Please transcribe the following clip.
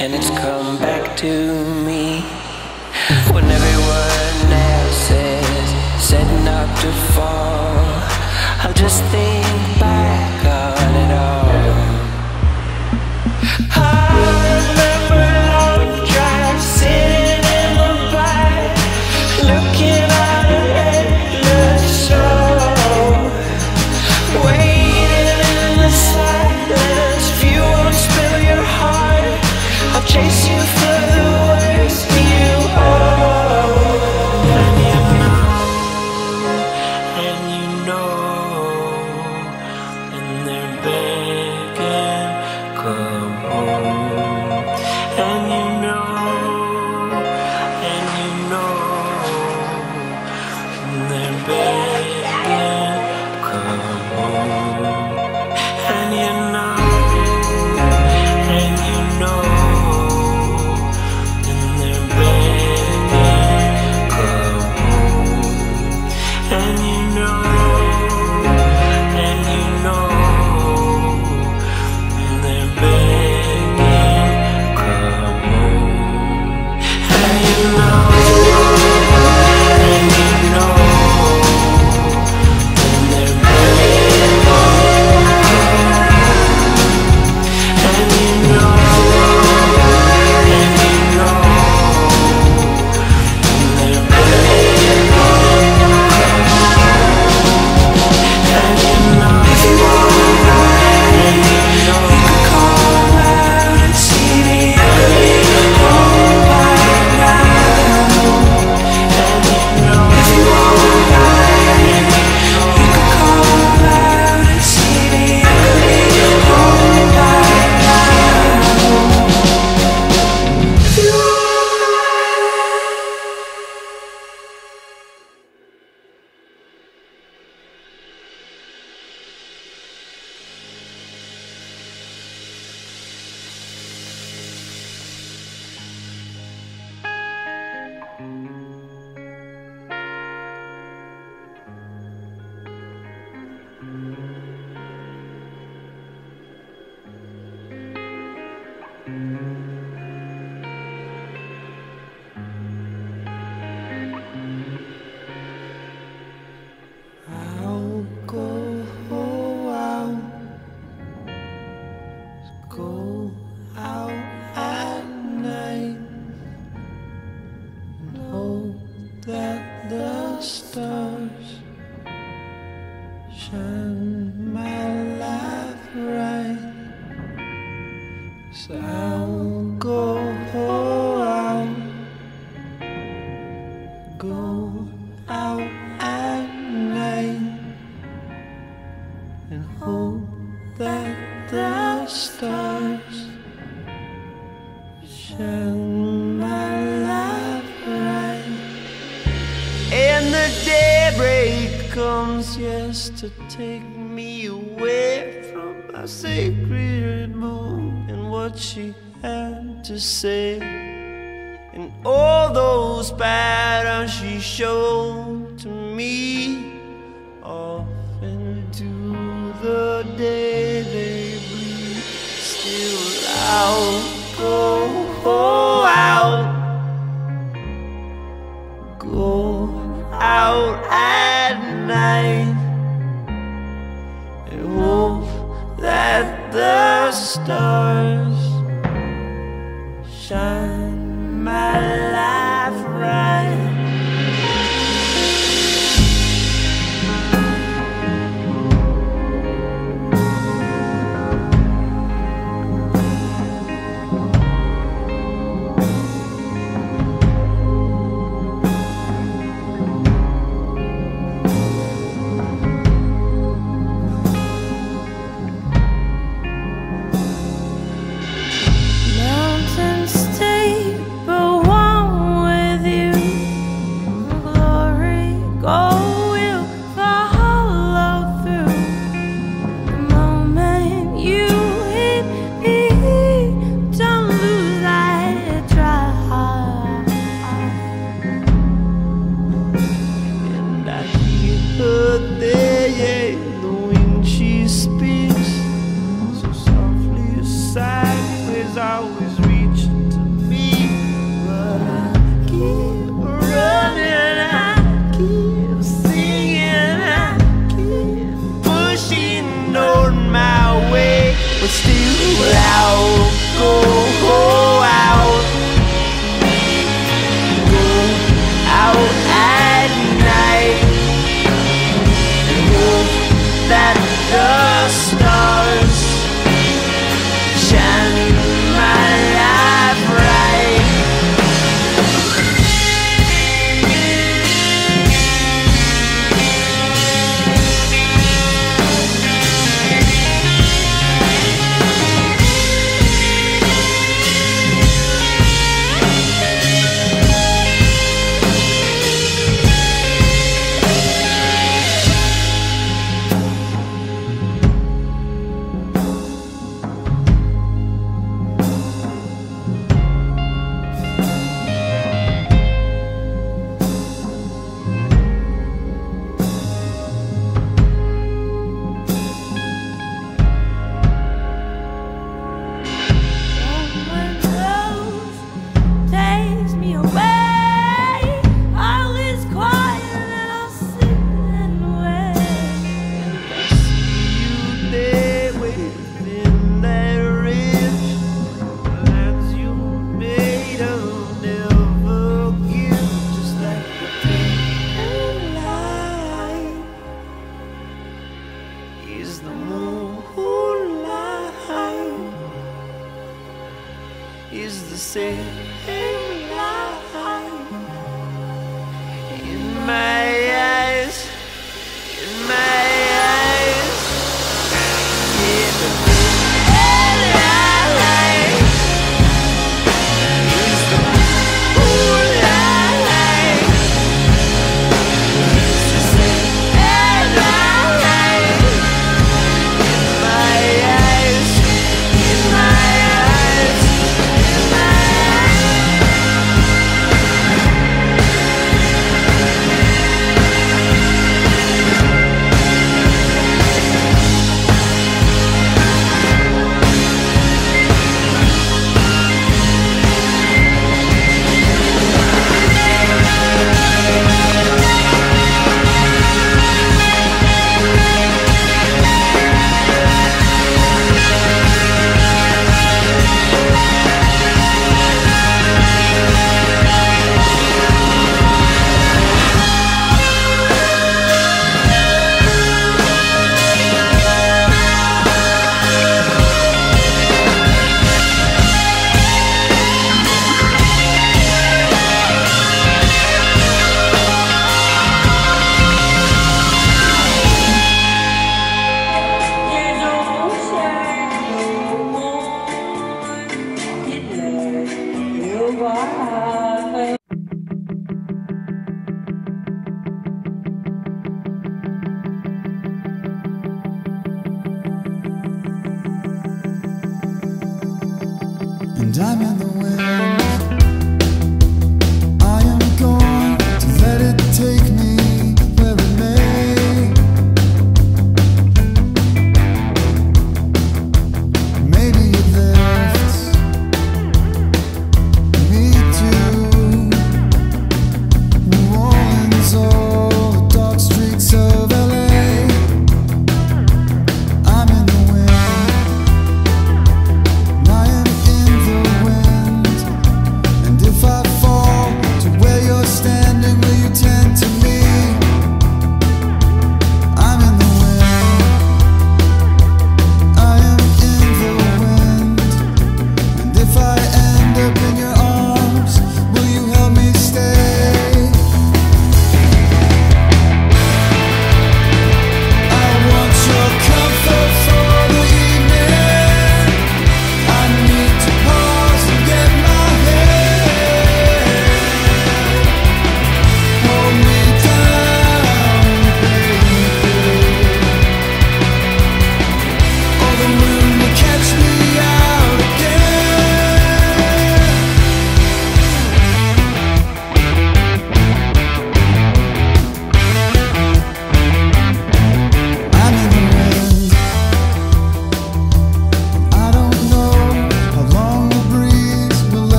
and it's come back to me. When everyone else is setting up to fall, I'll just think back on it all. I remember long drives, sitting in the back, looking at an endless show, waiting in the silence. If you won't spill your heart, I'll chase you for the worst you owe. And you know, and they're begging, come home. And you know, and they're begging, come home. And you know, and they're begging, come home. And you know, and they're begging, come home. And you know, and they're begging, and you know, and they're begging, and you know, if you want right, you could call out and see the ugly home right now. And you know, if you want right, you could call out and see the ugly home right now. If you want I'll go out at night and hope that the stars shine my life right. So I'll go out at night and hope that the stars shine my life right. And the daybreak comes, yes, to take me away from my sacred moon and what she had to say, and all those patterns she showed to me off into the day they bleed. Still I'll go out at night and hope that the stars shine my life right. Mountains stay same line in my eyes, in my eyes, in the moonlight, is the moonlight, is the same line in my eyes, in my eyes. And I'm in the wind.